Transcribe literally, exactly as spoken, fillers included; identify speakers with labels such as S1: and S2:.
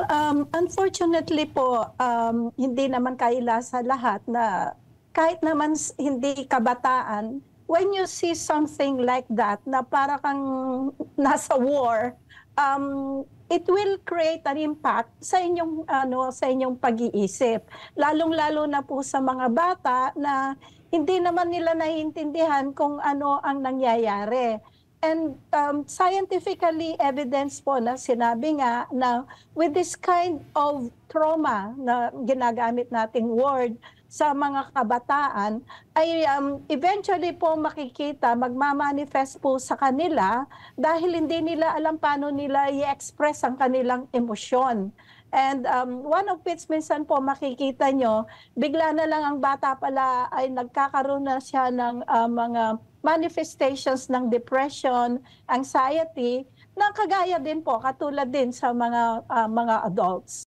S1: Well, um, unfortunately po, um, hindi naman kaila sa lahat na kahit naman s- hindi kabataan, when you see something like that na para kang nasa war, um, it will create an impact sa inyong ano sa inyong pag-iisip. Lalong-lalo na po sa mga bata na hindi naman nila naiintindihan kung ano ang nangyayari. And um, scientifically evidence po na sinabi nga na with this kind of trauma na ginagamit nating word sa mga kabataan ay um, eventually po makikita, magmamanifest po sa kanila dahil hindi nila alam paano nila i-express ang kanilang emosyon. And um, one of which minsan po makikita nyo, bigla na lang ang bata pala ay nagkakaroon na siya ng uh, mga manifestations ng depression, anxiety, na kagaya din po, katulad din sa mga ah, mga adults.